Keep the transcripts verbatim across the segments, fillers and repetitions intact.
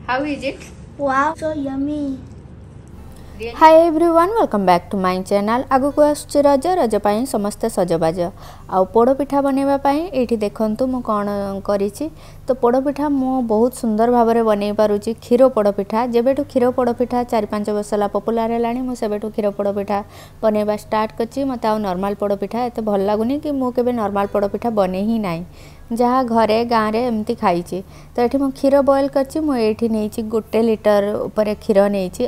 How is it? Wow, so yummy. Really? Hi everyone welcome back to my channel. आगु को आसुची रज रज पाई समस्ते सजबाज आ पोड़ पिठा बनैबा पाई एठी देखंतु मु कोन करिछि। तो पोड़ पिठा मु बहुत सुंदर भाव में बनै पारुछि। क्षीर पोड़ पिठा जेबेठु क्षीर पोड़ पिठा चार पांच वर्ष ला पॉपुलर हेलानी मु सेबेठु क्षीर पोड़ पिठा बनैबा स्टार्ट करछि। मते आ नॉर्मल पोड़ पिठा एते भल लागुनी कि मु केबे नॉर्मल पोड़ पिठा बनै ही नाही, जहाँ घरे गाँव में एमती खाई। तो ये मुझे क्षीर बॉयल कर गोटे लिटर उपर क्षीर नहीं।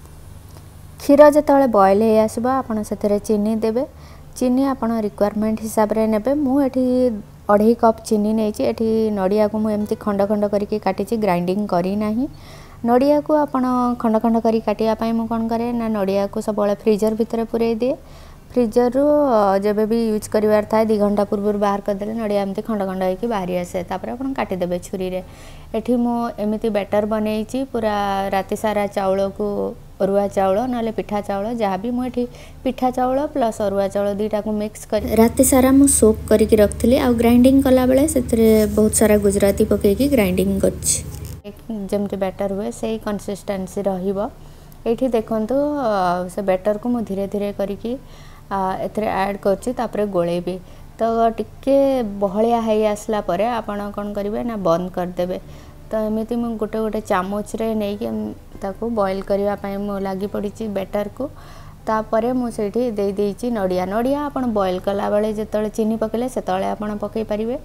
क्षीर जिते बॉयल हो आसो आपड़ से चीनी देवे। चीनी आपण रिक्वायरमेंट हिसाब से ने मुझे अढ़ाई कप चीनी नहीं। नड़िया को मुझे खंड खंड करके काटी ग्राइंडिंग करना। नड़िया को आपण खंड खंड कर काटापी मुझे कौन करे ना नड़िया को सब फ्रीजर भितर पूरे दिए। फ्रीजर रू जब भी यूज करार था दु घंटा पूर्व बाहर करदे नड़िया एमती खंड खंड हो बाहरी आसे। तापर आप काटिदेवे छुरी रे। एठी मु एमती बैटर बनई पूरा राति सारा चाउल को अरुआ चाउल ना पिठा चाउल जहाँ भी मुझे पिठा चाउल प्लस अरुआ चाउल दुईटा को मिक्स कर राति सारा मु सोक करके रखी। आ ग्राइंडिंग कला बेले से बहुत सारा गुजराती पकईकी ग्राइंडिंग करमती बैटर हुए से कंसिस्टेंसी रहिबो। एठी देखंतु से बैटर को मु धीरे धीरे करके एथरे ऐड करछि। तापरे गोलेबी तो टिके बहलिया है आसला परे आपण कोन करिवे ना बंद कर देबे। तो एमती मु गोटे गोटे चामच रे नै कि ताको बॉयल करिवा पई मु लागी पड़ी बैटर को। तापरे मु सेठी दे देछि नड़िया। नड़िया आपण बॉयल कला बेले जेतले चीनी पकेले सेतले आपण पकई परिवे।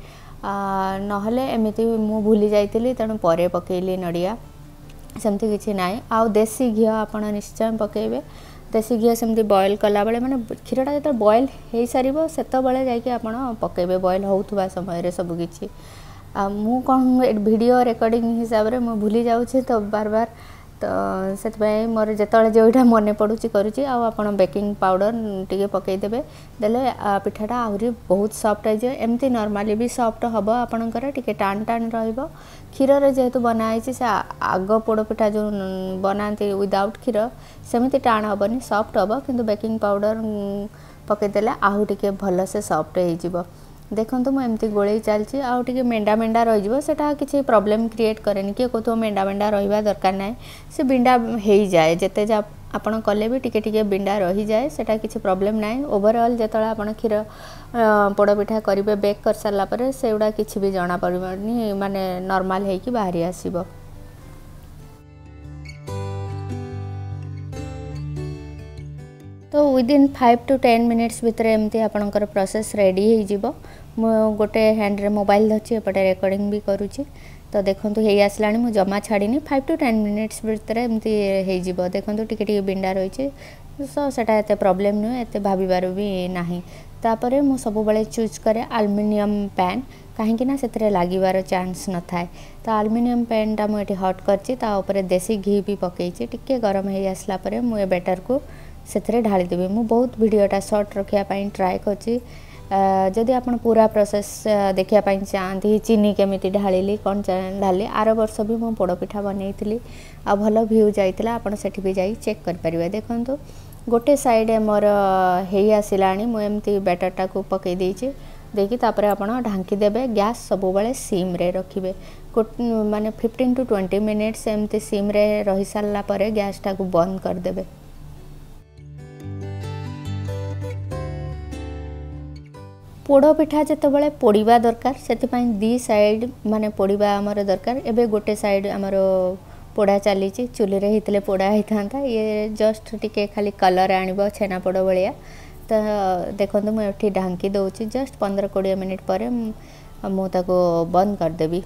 नहले एमती मु भूली जाइतिली तेणु परे पकेली नड़िया सेमती किछि नाइ। आ देसी घी आपण निश्चय पकेबे। देसी घी सेमती बॉयल कला बेले माने क्षीरटा जो बॉयल हो सार से जाकि आपण पकेबे बॉयल होउथुबा समय रे सब किछि। आ मु कौन वीडियो रिकॉर्डिंग हिसाब रे मु भूली जाउछि तो बार बार। तो से मोर जिते जोटा मन पड़ुची करुँची आपड़ बेकिंग पाउडर टी पकई देवे देले पिठाटा आहरी बहुत सॉफ्ट हो जाए। एमती नॉर्मली भी सॉफ्ट हम आपणकर टी टाण टाण रहिबो। क्षीर जेहेतु बनाई से आग पोड़ पिठा जो बनाती विदाउट क्षीर सेमती टाण हेनी सॉफ्ट हम किंतु बेकिंग पाउडर पकईदेले आहू टी भल से सॉफ्ट हो। देखो मुझे गोले चलती आउ टे मेंढा मेंढा रही किसी प्रॉब्लम क्रिएट करेनि। किए कहते मेंढा मेंढा रहा दरकार ना से बिंडा हो जाए जिते आपड़ कले भी टिके टिके बिंडा रही जाए सेटा किसी प्रॉब्लम ना। ओवरऑल जो आप क्षीर पोड़ पिठा करेंगे बेक कर सारापर से गुड़ा किसी भी जना पड़नी माने नॉर्मल है कि बाहरी आसीबो। तो within five to ten minutes भितर एमती आपणकर प्रोसेस रेडी हो। मु गोटे हैंड रे मोबाइल धरछि एपटे रिकॉर्डिंग भी करुछि। तो देखंतु हे आसलानी मु जमा छाड़ीनी फाइव टू टेन मिनिट्स भितर एमती हे जिवो। देखंतु टिके टिके बिंडा रही सो सेटा एते प्रॉब्लम नुहे एते भाबिबार भी नाही। तापरे मु सब बेले चूज करे एल्युमिनियम पैन कहीं ना से लागिबार चांस न थाए। तो एल्युमिनियम पैन टा मुझे हॉट करछि ता ऊपर देसी घी भी पकईछि। टिके गरम हे आसला परे मु ए बैटर को से ढाली देवी। मु बहुत वीडियोटा शॉर्ट रखापी ट्राए करछि। जदि आप पूरा प्रोसेस देखापी चाहती चीनी केमिति ढाली कौन ढाली आर वर्ष भी मु पोड़ पिठा बनई आ भल व्यू जाइतिला। आपण सेठी भी जाई चेक कर परिबे। देखंतु गोटे साइड मोर हेई आसिलानी मु एमती बैटरटा को पकई देछि देखि तापरे आपण ढांकी देबे। गैस सब बेले सिम रे रखिबे माने फिफ्टीन टू ट्वेंटी मिनिट्स एमती सिम रे रही सारला परे गैस टा को बंद कर देबे। पोड़ पिठा जिते बड़े पोड़ा दरकार से दी साइड माने पोड़ा आमर दरकार। एबे गोटे साइड आमर पोड़ा चली चूल्हे होते पोड़ा होता ये जस्ट टिके खाली कलर आनिबो छेना पोड़ भाया। तो देखो मुझे ढांकी दौची जस्ट पंद्रह कोड़े मिनिट पर मुझको बंद करदेवी।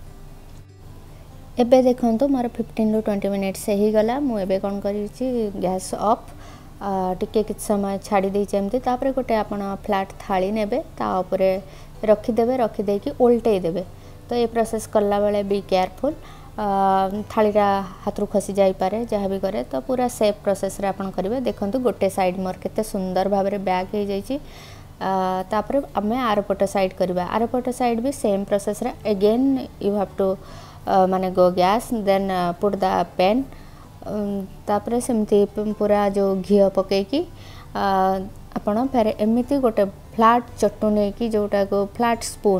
एबे देखो मोर फिफ्टीन टू ट्वेंटी मिनिट्स हो गला। मुझे कौन कर गैस ऑफ टिके किछ समय छाड़ी देछि एमती। तापरे गोटे आपण फ्लैट थाली नेबे ता ऊपरे रखिदेवे रखिदे कि उल्टे देबे। तो ये प्रोसेस करला बेले बी केयरफुल थालीटा हाथ रू खसी जाई पारे जहाँ भी करे। तो पूरा सेफ प्रोसेस रे आपण करिवे। देखंतु गोटे साइड मोर केते सुंदर भाव रे बैक हो जाइछि। तापरे आमे आरपट साइड करबा। आरपट साइड भी सेम प्रोसेस रे अगेन यू हैव टू माने go gas then put the pan. तापरे सेमती पूरा जो घी पकईकी आपण फेर एमती गोटे फ्लैट चटू नहीं कि जोटा को फ्लैट स्पून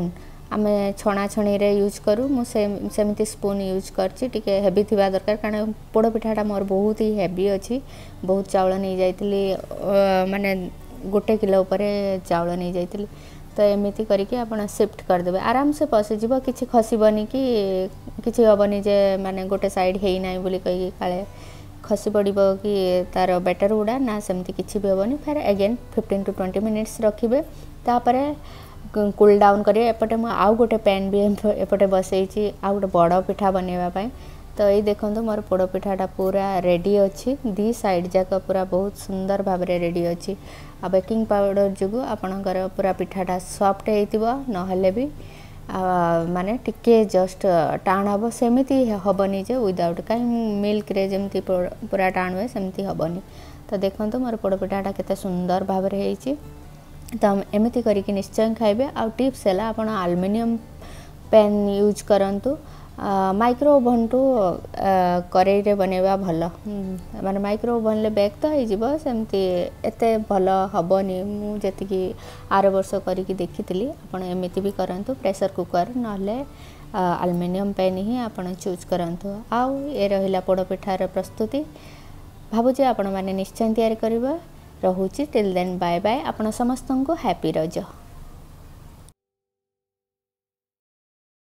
आम छणा छणी रे यूज करूँ मुझे सेमती स्पून यूज करची टिके हेवी थिबा दरकार कारण पोड़ पिठाटा मोर बहुत ही हेवी अच्छी बहुत चाउल नहीं जाइतली माने गोटे किलो उपरे चाउल नहीं जाइतली तो एमती करके आपण शिफ्ट करदेवे आराम से पशिज किसी खसबनी कि किसी हेनी जे माने गोटे साइड है ना बोली कही काले खसी पड़ कि तार बैटर गुड़ा ना सेमती किसी भी हेनी फिर again fifteen to twenty minutes रखिए तापर कूल डाउन करेंगे एपटे मुझे आउ गोटे पैन भी एपटे बसई आ गोटे बड़ पिठा बनवाई तो ये देखो मोर पोड़ पिठाटा पूरा रेडी अच्छी दी साइड जाक पूरा बहुत सुंदर भाव में रेडी अच्छी आ बेकिंग पाउडर जो आपणकर पूरा पिठाटा सॉफ्ट होइतिबो नहले भी माने टिके जस्ट टाण हम सेमती हेनी जे विदाउट कहीं मिल्क रे जमती पूरा टाण हुए सेमती हेनी तो देखो मोर पोड़ पिठाटा केते सुंदर भाव में होइछि तो एमती करके निश्चय खाइबे आ टिप्स है आपण एल्युमिनियम पैन यूज करंतु माइक्रो ओवन टू करेई रे बनैबा भल माने माइक्रो ओवन ले बेक तो हो सेमती एते भल हबनी मु जतिकी आर वर्ष करके देखी आपण एमती भी करंतु प्रेशर कुकर नले एल्युमिनियम पैन ही आपण चूज करंतु आउ ए रहिला पोड़ पिठार प्रस्तुति भाबुचे आपण माने निश्चय तैयारी करबा रहुची टिल देन बाय बाय आपण समस्त को हैप्पी रज।